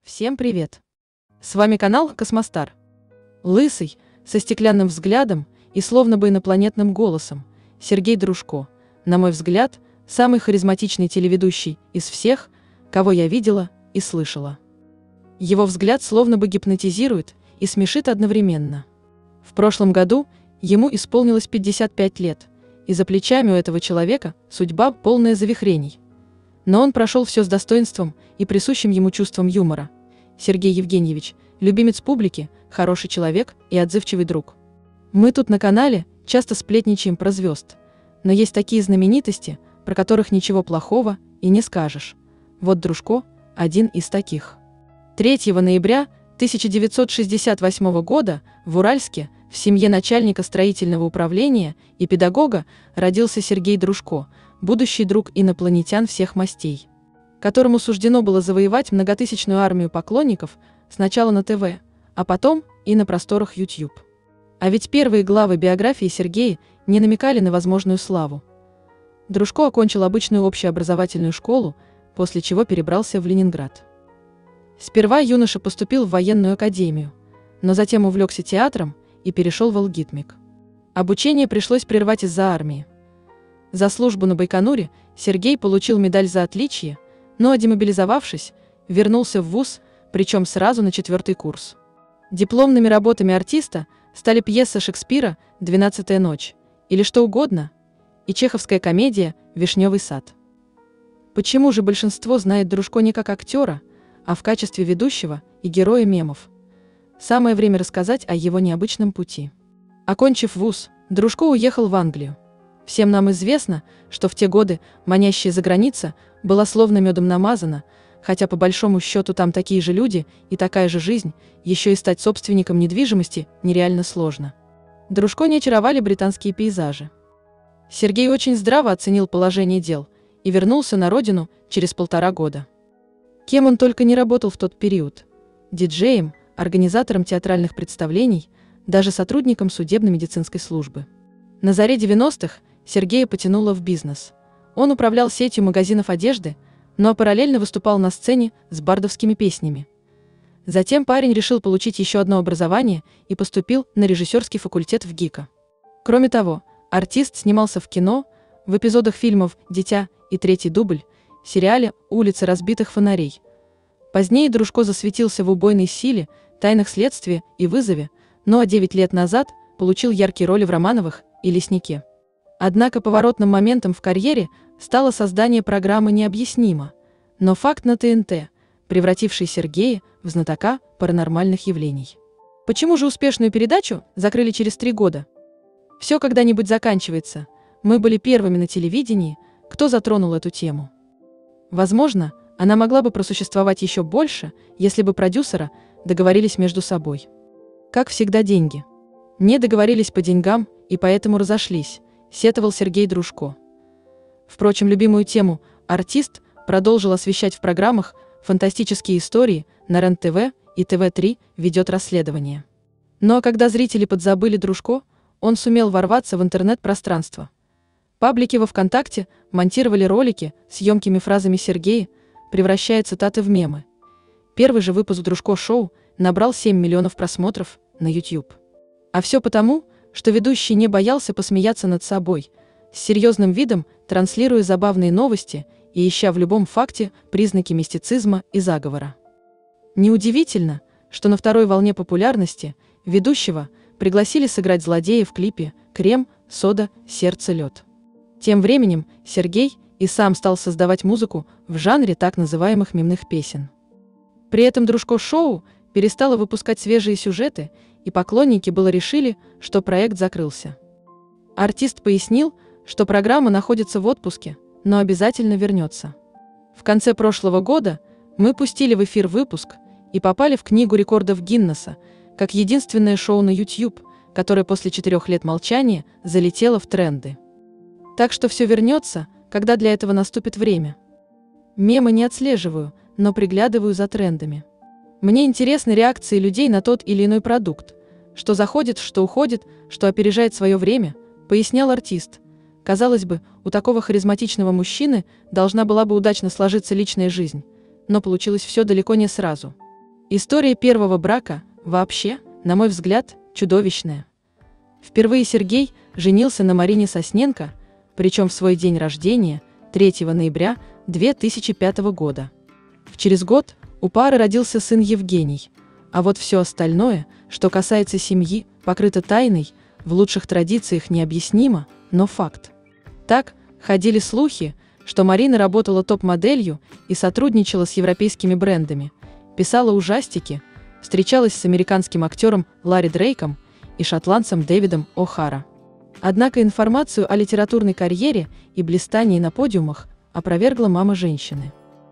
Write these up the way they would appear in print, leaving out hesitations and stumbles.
Всем привет! С вами канал Космостар. Лысый, со стеклянным взглядом и словно бы инопланетным голосом, Сергей Дружко, на мой взгляд, самый харизматичный телеведущий из всех, кого я видела и слышала. Его взгляд словно бы гипнотизирует и смешит одновременно. В прошлом году ему исполнилось 55 лет, и за плечами у этого человека судьба полная завихрений. Но он прошел все с достоинством и присущим ему чувством юмора. Сергей Евгеньевич – любимец публики, хороший человек и отзывчивый друг. Мы тут на канале часто сплетничаем про звезд, но есть такие знаменитости, про которых ничего плохого и не скажешь. Вот Дружко – один из таких. 3 ноября 1968 года в Уральске в семье начальника строительного управления и педагога родился Сергей Дружко, будущий друг инопланетян всех мастей, которому суждено было завоевать многотысячную армию поклонников сначала на ТВ, а потом и на просторах YouTube. А ведь первые главы биографии Сергея не намекали на возможную славу. Дружко окончил обычную общеобразовательную школу, после чего перебрался в Ленинград. Сперва юноша поступил в военную академию, но затем увлекся театром и перешел в алгоритмик. Обучение пришлось прервать из-за армии. За службу на Байконуре Сергей получил медаль за отличие, но, демобилизовавшись, вернулся в вуз, причем сразу на 4-й курс. Дипломными работами артиста стали пьеса Шекспира «12-я ночь» или «Что угодно» и чеховская комедия «Вишневый сад». Почему же большинство знает Дружко не как актера, а в качестве ведущего и героя мемов? Самое время рассказать о его необычном пути. Окончив вуз, Дружко уехал в Англию. Всем нам известно, что в те годы манящая заграница была словно медом намазана, хотя по большому счету там такие же люди и такая же жизнь, еще и стать собственником недвижимости нереально сложно. Дружко не очаровали британские пейзажи. Сергей очень здраво оценил положение дел и вернулся на родину через 1,5 года. Кем он только не работал в тот период: диджеем, организатором театральных представлений, даже сотрудником судебно-медицинской службы. На заре 90-х Сергея потянуло в бизнес. Он управлял сетью магазинов одежды, но параллельно выступал на сцене с бардовскими песнями. Затем парень решил получить еще одно образование и поступил на режиссерский факультет в ГИКа. Кроме того, артист снимался в кино, в эпизодах фильмов «Дитя» и «Третий дубль», сериале «Улицы разбитых фонарей». Позднее Дружко засветился в «Убойной силе», «Тайнах следствия» и «Вызове», ну а 9 лет назад получил яркие роли в «Романовых» и «Леснике». Однако поворотным моментом в карьере стало создание программы «Необъяснимо», но факт на ТНТ, превративший Сергея в знатока паранормальных явлений. Почему же успешную передачу закрыли через 3 года? Все когда-нибудь заканчивается. Мы были первыми на телевидении, кто затронул эту тему. Возможно, она могла бы просуществовать еще больше, если бы продюсеры договорились между собой. Как всегда, деньги. Не договорились по деньгам и поэтому разошлись, сетовал Сергей Дружко. Впрочем, любимую тему артист продолжил освещать в программах «Фантастические истории» на РЕН-ТВ и ТВ-3 ведет расследование. Ну а когда зрители подзабыли Дружко, он сумел ворваться в интернет-пространство. Паблики во ВКонтакте монтировали ролики с емкими фразами Сергея, превращая цитаты в мемы. Первый же выпуск Дружко-шоу набрал 7 миллионов просмотров на YouTube. А все потому, что ведущий не боялся посмеяться над собой, с серьезным видом транслируя забавные новости и ища в любом факте признаки мистицизма и заговора. Неудивительно, что на второй волне популярности ведущего пригласили сыграть злодея в клипе «Крем, сода, сердце, лед». Тем временем Сергей и сам стал создавать музыку в жанре так называемых мемных песен. При этом Дружко-шоу перестало выпускать свежие сюжеты, и поклонники было решили, что проект закрылся. Артист пояснил, что программа находится в отпуске, но обязательно вернется. В конце прошлого года мы пустили в эфир выпуск и попали в Книгу рекордов Гиннесса, как единственное шоу на YouTube, которое после 4 лет молчания залетело в тренды. Так что все вернется, когда для этого наступит время. Мемы не отслеживаю, но приглядываю за трендами. Мне интересны реакции людей на тот или иной продукт, что заходит, что уходит, что опережает свое время, пояснял артист. Казалось бы, у такого харизматичного мужчины должна была бы удачно сложиться личная жизнь, но получилось все далеко не сразу. История первого брака, вообще, на мой взгляд, чудовищная. Впервые Сергей женился на Марине Сосненко, причем в свой день рождения, 3 ноября 2005 года. Через год у пары родился сын Евгений, а вот все остальное, что касается семьи, покрыто тайной, в лучших традициях необъяснимо, но факт. Так, ходили слухи, что Марина работала топ-моделью и сотрудничала с европейскими брендами, писала ужастики, встречалась с американским актером Ларри Дрейком и шотландцем Дэвидом О'Хара. Однако информацию о литературной карьере и блистании на подиумах опровергла мама женщины.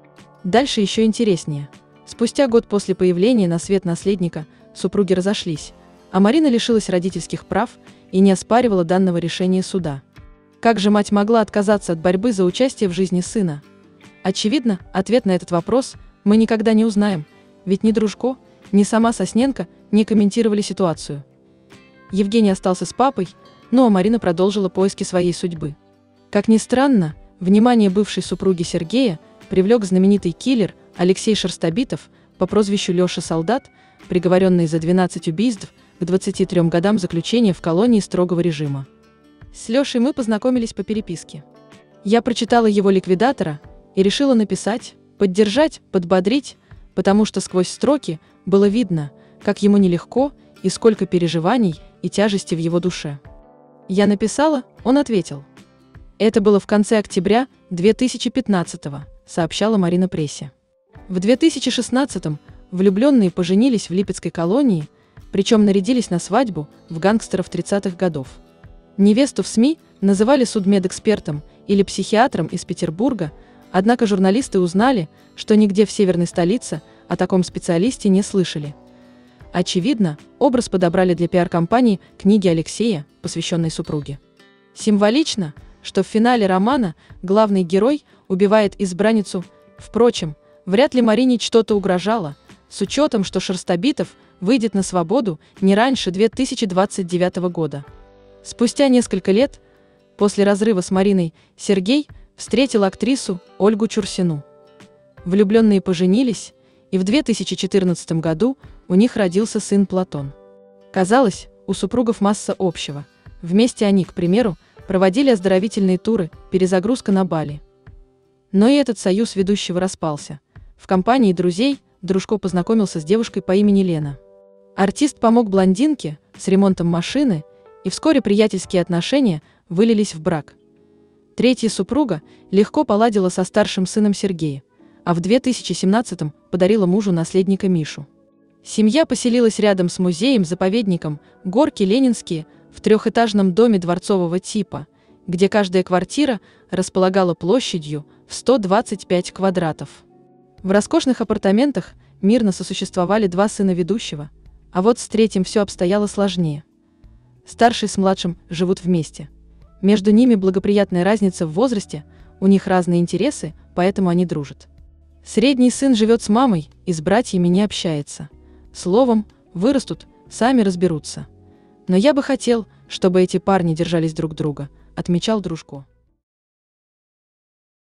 Дальше еще интереснее. Спустя год после появления на свет наследника супруги разошлись, а Марина лишилась родительских прав и не оспаривала данного решения суда. Как же мать могла отказаться от борьбы за участие в жизни сына? Очевидно, ответ на этот вопрос мы никогда не узнаем, ведь ни Дружко, ни сама Сосненко не комментировали ситуацию. Евгений остался с папой, ну а Марина продолжила поиски своей судьбы. Как ни странно, внимание бывшей супруги Сергея привлек знаменитый киллер Алексей Шерстобитов по прозвищу Леша Солдат, приговоренный за 12 убийств к 23 годам заключения в колонии строгого режима. С Лешей мы познакомились по переписке. Я прочитала его «Ликвидатора» и решила написать, поддержать, подбодрить, потому что сквозь строки было видно, как ему нелегко и сколько переживаний и тяжести в его душе. Я написала, он ответил. Это было в конце октября 2015-го, сообщала Марина прессе. В 2016-м влюбленные поженились в Липецкой колонии, причем нарядились на свадьбу в гангстеров 30-х годов. Невесту в СМИ называли судмедэкспертом или психиатром из Петербурга, однако журналисты узнали, что нигде в северной столице о таком специалисте не слышали. Очевидно, образ подобрали для пиар-компании книги Алексея, посвященной супруге. Символично, что в финале романа главный герой убивает избранницу. Впрочем, вряд ли Марине что-то угрожало, с учетом, что Шерстобитов выйдет на свободу не раньше 2029 года. Спустя несколько лет, после разрыва с Мариной, Сергей встретил актрису Ольгу Чурсину. Влюбленные поженились, и в 2014 году у них родился сын Платон. Казалось, у супругов масса общего. Вместе они, к примеру, проводили оздоровительные туры, перезагрузка на Бали. Но и этот союз ведущего распался. В компании друзей Дружко познакомился с девушкой по имени Лена. Артист помог блондинке с ремонтом машины, и вскоре приятельские отношения вылились в брак. Третья супруга легко поладила со старшим сыном Сергея, а в 2017-м подарила мужу наследника Мишу. Семья поселилась рядом с музеем-заповедником Горки Ленинские в трехэтажном доме дворцового типа, где каждая квартира располагала площадью в 125 квадратов. В роскошных апартаментах мирно сосуществовали два сына ведущего, а вот с третьим все обстояло сложнее. Старший с младшим живут вместе. Между ними благоприятная разница в возрасте, у них разные интересы, поэтому они дружат. Средний сын живет с мамой и с братьями не общается. Словом, вырастут, сами разберутся. Но я бы хотел, чтобы эти парни держались друг друга, отмечал Дружко.